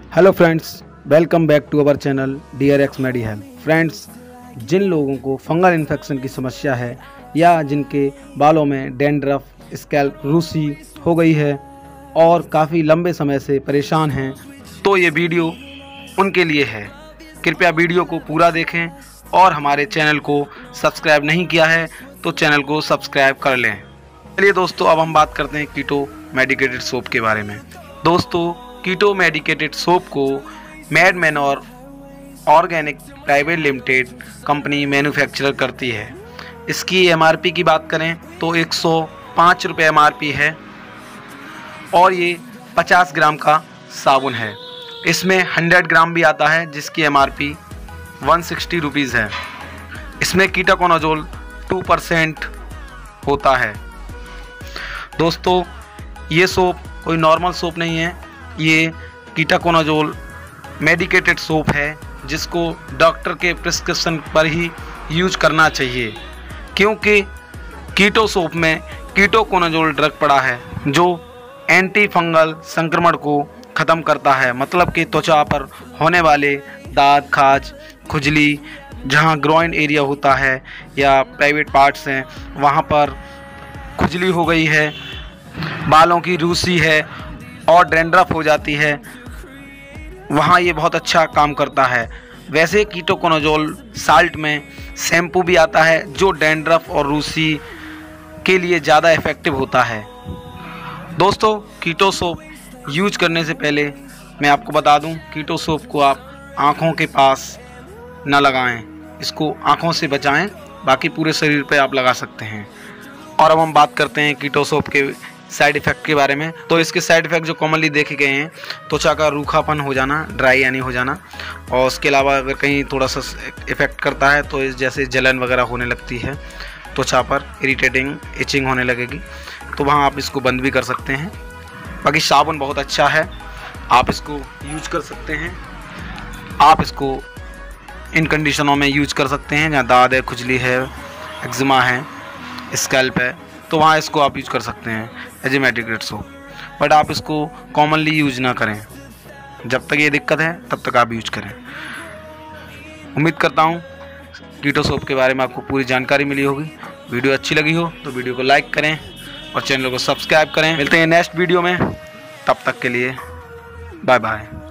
Hello friends, welcome back to our channel DRX medi health. Friends, जिन लोगों को fungal infection की समस्या है या जिनके बालों में डैंड्रफ, स्कैल्प रूसी हो गई है और काफ़ी लंबे समय से परेशान हैं, तो ये वीडियो उनके लिए है। कृपया वीडियो को पूरा देखें और हमारे चैनल को सब्सक्राइब नहीं किया है तो चैनल को सब्सक्राइब कर लें। चलिए दोस्तों, अब हम बात करते हैं कीटो मेडिकेटेड सोप के बारे में। दोस्तों, कीटो मेडिकेटेड सोप को मैडमैन और organic private limited company manufacture करती है। इसकी MRP की बात करें तो 105 रुपये MRP है और ये 50 ग्राम का साबुन है। इसमें 100 ग्राम भी आता है जिसकी MRP 160 रुपीज़ है। इसमें कीटाकोनाजोल 2% होता है। दोस्तों, ये सोप कोई नॉर्मल सोप नहीं है, ये कीटाकोनाजोल मेडिकेटेड सोप है जिसको डॉक्टर के प्रिस्क्रिप्शन पर ही यूज करना चाहिए, क्योंकि कीटो सोप में कीटोकोनाजोल ड्रग पड़ा है जो एंटी फंगल संक्रमण को ख़त्म करता है। मतलब कि त्वचा पर होने वाले दाग, खाज, खुजली, जहाँ ग्रोइन एरिया होता है या प्राइवेट पार्ट्स हैं वहाँ पर खुजली हो गई है, बालों की रूसी है और डैंड्रफ हो जाती है, वहाँ ये बहुत अच्छा काम करता है। वैसे कीटोकोनाजोल साल्ट में शैम्पू भी आता है जो डैंड्रफ और रूसी के लिए ज़्यादा इफ़ेक्टिव होता है। दोस्तों, कीटो सोप यूज करने से पहले मैं आपको बता दूं, कीटो सोप को आप आँखों के पास न लगाएं, इसको आँखों से बचाएं, बाकी पूरे शरीर पे आप लगा सकते हैं। और अब हम बात करते हैं कीटो सोप के साइड इफ़ेक्ट के बारे में। तो इसके साइड इफ़ेक्ट जो कॉमनली देखे गए हैं, त्वचा का रूखापन हो जाना, ड्राई यानी हो जाना, और उसके अलावा अगर कहीं थोड़ा सा इफ़ेक्ट करता है तो जैसे जलन वगैरह होने लगती है त्वचा पर, इरिटेटिंग इचिंग होने लगेगी, तो वहाँ आप इसको बंद भी कर सकते हैं। बाकी साबुन बहुत अच्छा है, आप इसको यूज कर सकते हैं। आप इसको इन कंडीशनों में यूज कर सकते हैं जहाँ दाद है, खुजली है, एक्जिमा है, स्कैल्प है, तो वहाँ इसको आप यूज कर सकते हैं as a medicated soap. But आप इसको कॉमनली यूज ना करें, जब तक ये दिक्कत है तब तक आप यूज करें। उम्मीद करता हूँ कीटो सोप के बारे में आपको पूरी जानकारी मिली होगी। वीडियो अच्छी लगी हो तो वीडियो को लाइक करें और चैनल को सब्सक्राइब करें। मिलते हैं नेक्स्ट वीडियो में, तब तक के लिए बाय बाय।